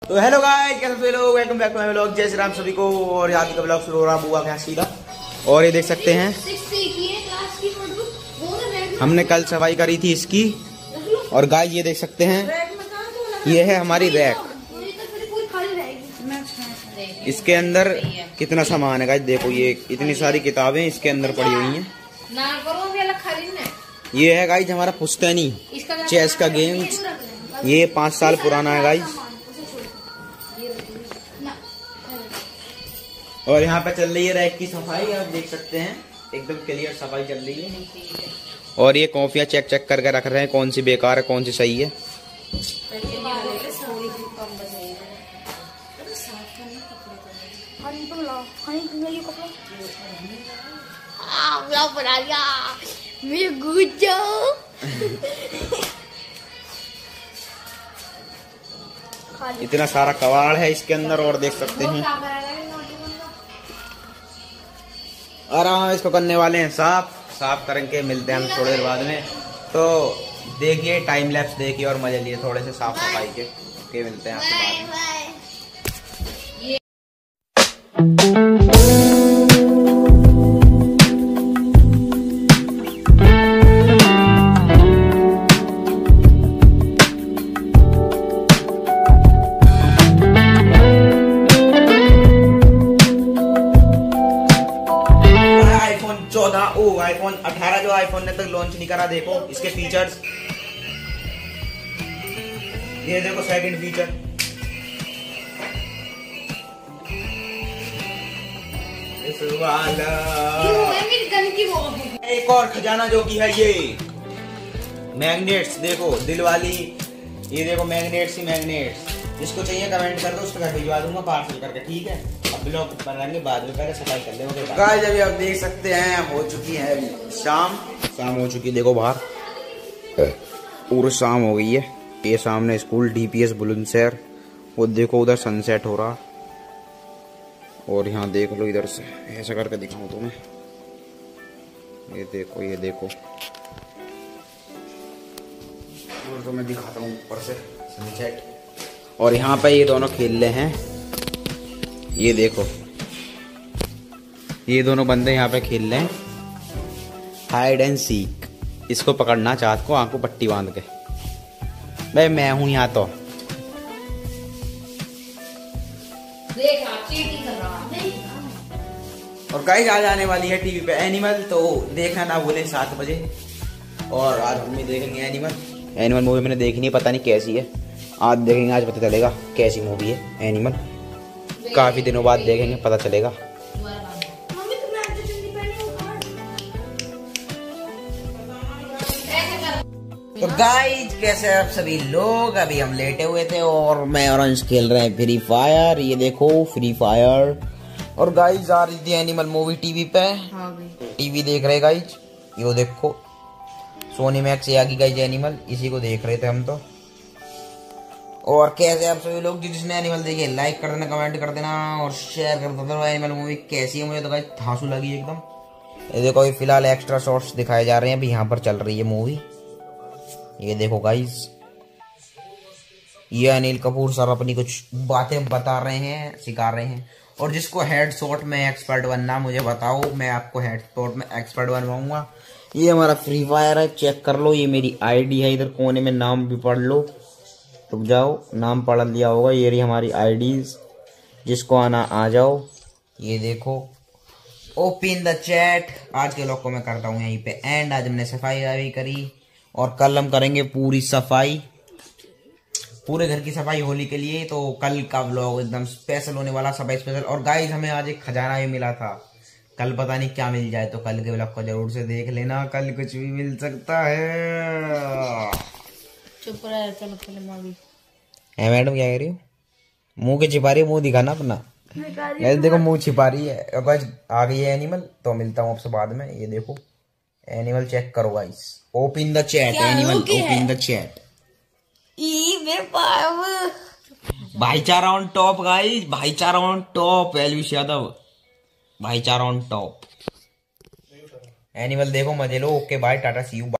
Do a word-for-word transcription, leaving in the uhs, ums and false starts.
तो hello guys, कैसे सभी लोग, welcome back to my vlog. जय श्री राम सभी को। और आज का व्लॉग शुरू हो रहा बुआ के यहाँ सीधा। और ये देख सकते हैं हमने कल सफाई करी थी इसकी। और गाइस ये देख सकते हैं, ये है हमारी रैक। इसके अंदर कितना सामान है गाइस, देखो ये इतनी सारी किताबें इसके अंदर पड़ी हुई हैं। ये है गाइस हमारा पुश्तैनी चेस का गेम। ये पाँच साल पुराना है गाइस। और यहाँ पे चल रही है रैक की सफाई, आप देख सकते हैं एकदम क्लियर सफाई चल रही है। और ये कॉफियाँ चेक चेक करके रख रहे हैं, कौन सी बेकार है कौन सी सही है। इतना सारा कबाड़ है इसके अंदर। और देख सकते हैं आराम इसको करने वाले हैं, साफ साफ करेंगे। मिलते हैं हम थोड़ी देर बाद में। तो देखिए टाइम लैप्स देखिए और मजे लिए थोड़े से साफ सफाई के। ओके, मिलते हैं आपसे बाद में। चौदह ओ आईफोन अठारह जो आईफोन ने तक लॉन्च नहीं करा। देखो इसके फीचर्स, ये देखो सेकंड फीचर, इस वाला एक और खजाना जो कि है ये मैग्नेट्स। देखो दिल वाली, ये देखो मैग्नेट्स ही मैग्नेट्स। जिसको चाहिए कमेंट कर दो, उसको घर भिजवा दूंगा पार्सल करके, ठीक है। अब ब्लॉग बनाएंगे बाद में, पहले सफाई कर लेंगे। गाइस अभी आप देख सकते हैं हो चुकी है शाम। शाम हो चुकी है, देखो बाहर पूरी शाम हो गई है। ये सामने स्कूल डीपीएस बुलंदशहर, वो देखो उधर सनसेट हो रहा। और यहाँ देख लो इधर से, ऐसा करके दिखाऊं तुम्हें। ये देखो ये देखो, और तो मैं दिखाता हूँ ऊपर से सनसेट। और यहाँ पे ये दोनों खेल रहे हैं, ये देखो ये दोनों बंदे यहाँ पे खेल रहे हैं हाइड एंड सीक। इसको पकड़ना चाहत को आंखों पट्टी बांध के। भाई मैं हूं यहाँ तो। और गाइस आज आने वाली है टीवी पे एनिमल, तो देखना ना भूले सात बजे। और आज हम भी देखेंगे एनिमल। एनिमल मूवी मैंने देखी नहीं, पता नहीं कैसी है। आज देखेंगे, आज पता चलेगा कैसी मूवी है एनिमल। काफी दिनों बाद देखेंगे, पता चलेगा। तो गाइस कैसे आप सभी लोग, अभी हम लेटे हुए थे और मैं और अंश खेल रहे हैं फ्री फायर। ये देखो फ्री फायर। और गाइस आ रही थी एनिमल मूवी टीवी पे। हाँ टीवी देख रहे गाइस, ये देखो सोनी मैक्स से आ गई गाइस एनिमल, इसी को देख रहे थे हम तो। और कैसे आप सभी लोग जिसने एनिमल देखिए, लाइक कर देना, कमेंट कर देना और शेयर कर देना। एनिमल मूवी कैसी है, मुझे तो गाइस धांसू लगी एकदम। ये देखो ये फिलहाल एक्स्ट्रा शॉट्स दिखाए जा रहे हैं, अभी यहाँ पर चल रही है मूवी। ये देखो गाइस, ये अनिल कपूर सर अपनी कुछ बातें बता रहे हैं, सिखा रहे हैं। और जिसको हेड शॉट में एक्सपर्ट बनना मुझे बताओ, मैं आपको हेड शॉट में एक्सपर्ट बनवाऊंगा। ये हमारा फ्री फायर है, चेक कर लो। ये मेरी आईडी है, इधर कोने में नाम भी पढ़ लो। रुक जाओ, नाम पढ़ लिया होगा। ये रही हमारी आईडीज, जिसको आना आ जाओ। ये देखो ओपन द चैट। आज के लोग को मैं करता हूँ यहीं पे एंड। आज हमने सफाई भी करी और कल हम करेंगे पूरी सफाई, पूरे घर की सफाई होली के लिए। तो कल का व्लॉग एकदम स्पेशल होने वाला, सफाई स्पेशल। और गाइस हमें आज एक खजाना भी मिला था, कल पता नहीं क्या मिल जाए, तो कल के व्लॉग को जरूर से देख लेना, कल कुछ भी मिल सकता है। चुप रहे, चलो पहले मावी। है मैडम क्या कह रही हो? मुंह के छिपा रही है, मुंह दिखाना अपना। देखो मुंह छिपा रही है। आ गई है एनिमल, तो मिलता हूँ आपसे बाद में। ये देखो एनिमल चेक करो guys. Open the chat animal, open the chat. भाईचारा ऑन टॉप गाइस, भाईचारा ऑन टॉप। एलविश यादव भाईचारा ऑन टॉप। एनिमल देखो मजे लो। Okay bye, tata see you.